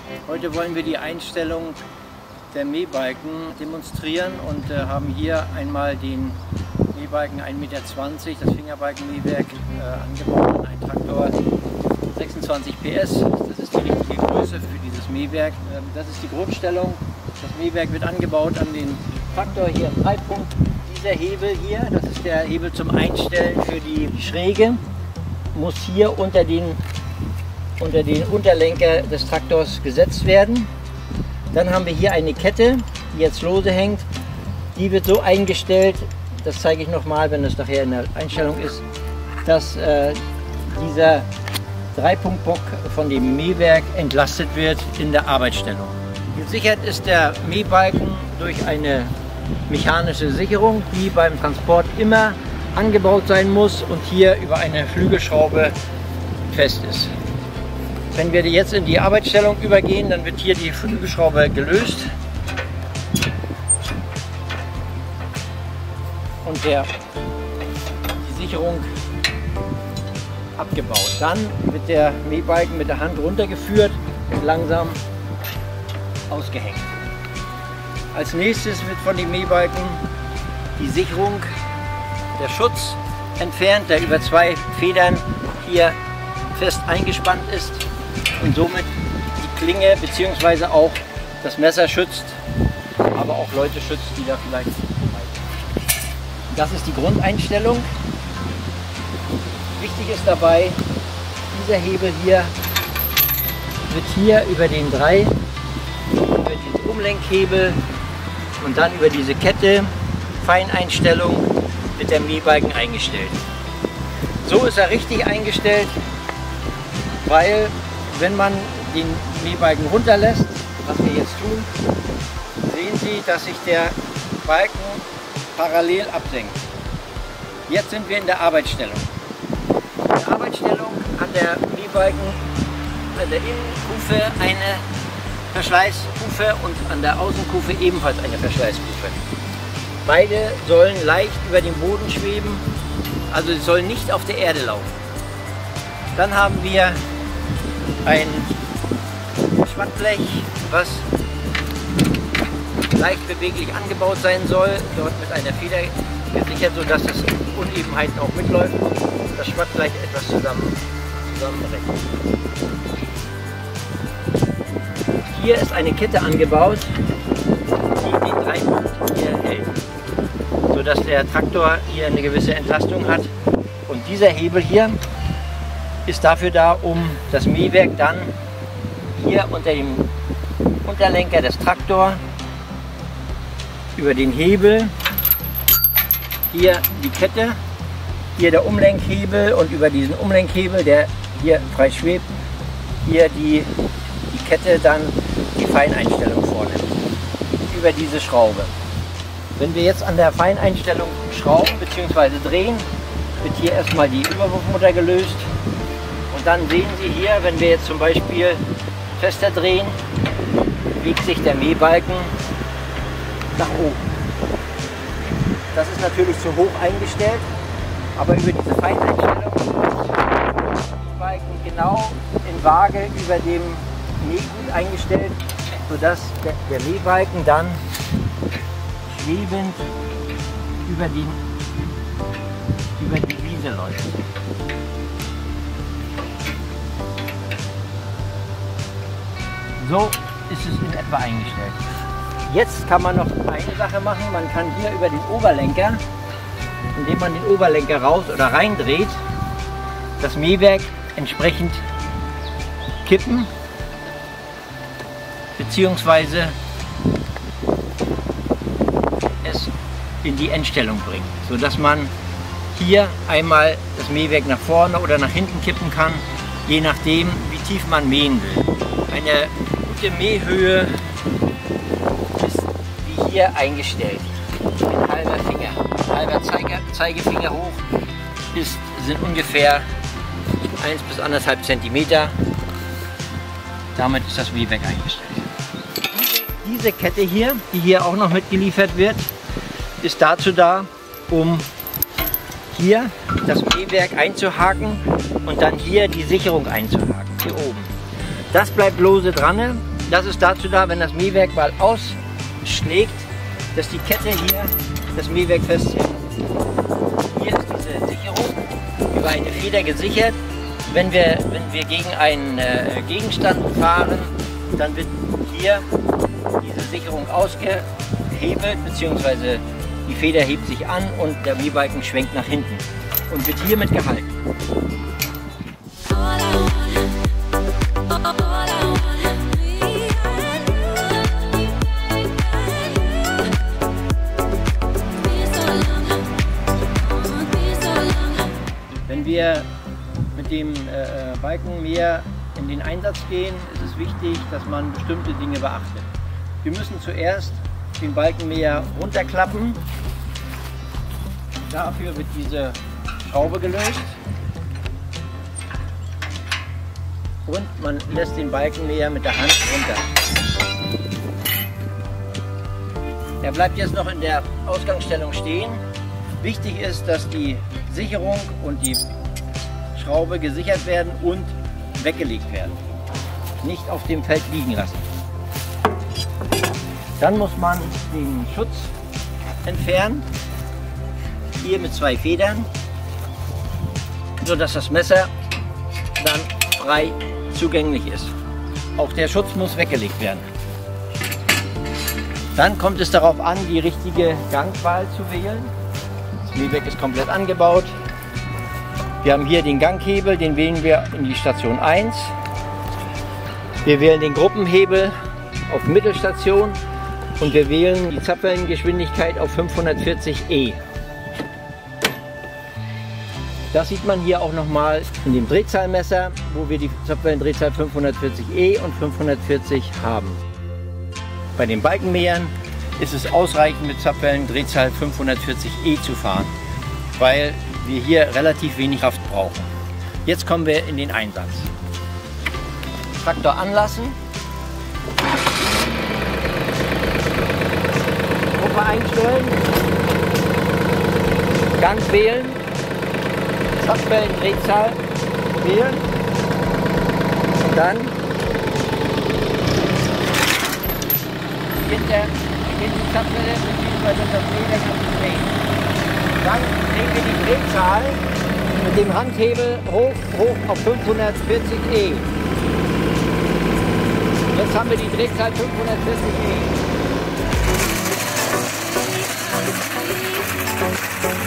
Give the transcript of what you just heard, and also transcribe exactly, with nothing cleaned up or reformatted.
Heute wollen wir die Einstellung der Mähbalken demonstrieren und äh, haben hier einmal den Mähbalken ein Meter zwanzig, das Fingerbalkenmähwerk äh, angebaut, ein Traktor sechsundzwanzig P S. Das ist die richtige Größe für dieses Mähwerk. Ähm, das ist die Grundstellung. Das Mähwerk wird angebaut an den Traktor hier im Dreipunkt. Dieser Hebel hier, das ist der Hebel zum Einstellen für die Schräge, muss hier unter den, unter den Unterlenker des Traktors gesetzt werden. Dann haben wir hier eine Kette, die jetzt lose hängt. Die wird so eingestellt, das zeige ich nochmal, wenn es nachher in der Einstellung ist, dass äh, dieser Dreipunktbock von dem Mähwerk entlastet wird in der Arbeitsstellung. Gesichert ist der Mähbalken durch eine mechanische Sicherung, die beim Transport immer angebaut sein muss und hier über eine Flügelschraube fest ist. Wenn wir jetzt in die Arbeitsstellung übergehen, dann wird hier die Flügelschraube gelöst und der, die Sicherung abgebaut. Dann wird der Mähbalken mit der Hand runtergeführt und langsam ausgehängt. Als nächstes wird von dem Mähbalken die Sicherung, der Schutz entfernt, der über zwei Federn hier fest eingespannt ist und somit die Klinge bzw. auch das Messer schützt, aber auch Leute schützt, die da vielleicht vorbeikommen. Das ist die Grundeinstellung. Wichtig ist dabei, dieser Hebel hier wird hier über den drei, über diesen Umlenkhebel und dann über diese Kette, Feineinstellung, wird der Mähbalken eingestellt. So ist er richtig eingestellt, weil wenn man den Mähbalken runterlässt, was wir jetzt tun, sehen Sie, dass sich der Balken parallel absenkt. Jetzt sind wir in der Arbeitsstellung. In der Arbeitsstellung hat der Mähbalken an der Innenkufe eine Verschleißkufe und an der Außenkufe ebenfalls eine Verschleißkufe. Beide sollen leicht über dem Boden schweben, also sie sollen nicht auf der Erde laufen. Dann haben wir ein Schwattblech, was leicht beweglich angebaut sein soll, dort mit einer Feder gesichert, sodass es Unebenheiten auch mitläuft und das Schwattblech etwas zusammen, zusammenbrechen. Hier ist eine Kette angebaut, die den Dreipunkt hier hält, sodass der Traktor hier eine gewisse Entlastung hat. Und dieser Hebel hier ist dafür da, um das Mähwerk dann hier unter dem Unterlenker des Traktors über den Hebel, hier die Kette, hier der Umlenkhebel und über diesen Umlenkhebel, der hier frei schwebt, hier die, die Kette dann die Feineinstellung vornimmt, über diese Schraube. Wenn wir jetzt an der Feineinstellung schrauben bzw. drehen, wird hier erstmal die Überwurfmutter gelöst und dann sehen Sie hier, wenn wir jetzt zum Beispiel fester drehen, bewegt sich der Mähbalken nach oben. Das ist natürlich zu hoch eingestellt, aber über diese Feineinstellung ist der Mähbalken genau in Waage über dem Mähgut eingestellt, sodass der, der Mähbalken dann schwebend über, den, über die Wiese läuft. So ist es in etwa eingestellt. Jetzt kann man noch eine Sache machen, man kann hier über den Oberlenker, indem man den Oberlenker raus oder rein dreht, das Mähwerk entsprechend kippen bzw. es in die Endstellung bringen, sodass man hier einmal das Mähwerk nach vorne oder nach hinten kippen kann, je nachdem wie tief man mähen will. Eine gute Mähhöhe ist wie hier eingestellt. Ein halber Finger, ein halber Zeiger, Zeigefinger hoch ist, sind ungefähr eins bis anderthalb Zentimeter. Damit ist das Mähwerk eingestellt. Diese Kette hier, die hier auch noch mitgeliefert wird, ist dazu da, um hier das Mähwerk einzuhaken und dann hier die Sicherung einzuhaken, hier oben. Das bleibt lose dran, Das ist dazu da, wenn das Mähwerk mal ausschlägt, dass die Kette hier das Mähwerk festhält. Hier ist diese Sicherung über eine Feder gesichert. Wenn wir, wenn wir gegen einen äh, Gegenstand fahren, dann wird hier diese Sicherung ausgehebelt, beziehungsweise die Feder hebt sich an und der Mähbalken schwenkt nach hinten und wird hiermit gehalten. Wenn wir mit dem äh, Balkenmäher in den Einsatz gehen, ist es wichtig, dass man bestimmte Dinge beachtet. Wir müssen zuerst den Balkenmäher runterklappen. Dafür wird diese Schraube gelöst und man lässt den Balkenmäher mit der Hand runter. Er bleibt jetzt noch in der Ausgangsstellung stehen. Wichtig ist, dass die Sicherung und die Schraube gesichert werden und weggelegt werden. Nicht auf dem Feld liegen lassen. Dann muss man den Schutz entfernen. Hier mit zwei Federn, sodass das Messer dann frei zugänglich ist. Auch der Schutz muss weggelegt werden. Dann kommt es darauf an, die richtige Gangwahl zu wählen. Das Mähwerk ist komplett angebaut. Wir haben hier den Ganghebel, den wählen wir in die Station eins. Wir wählen den Gruppenhebel auf Mittelstation und wir wählen die Zapfwellengeschwindigkeit auf fünfhundertvierzig E. Das sieht man hier auch nochmal in dem Drehzahlmesser, wo wir die Zapfwellendrehzahl fünfhundertvierzig E und fünfhundertvierzig haben. Bei den Balkenmähern ist es ausreichend, mit Zapfwellendrehzahl fünfhundertvierzig E zu fahren, weil wir hier relativ wenig Kraft brauchen. Jetzt kommen wir in den Einsatz. Traktor anlassen, Gruppe einstellen, Gang wählen, Zapfwellendrehzahl wählen und dann hinter die Zapfwelle bzw. das Mähwerk drehen. Dann drehen wir die Drehzahl mit dem Handhebel hoch, hoch auf fünfhundertvierzig E. Jetzt haben wir die Drehzahl fünfhundertvierzig E.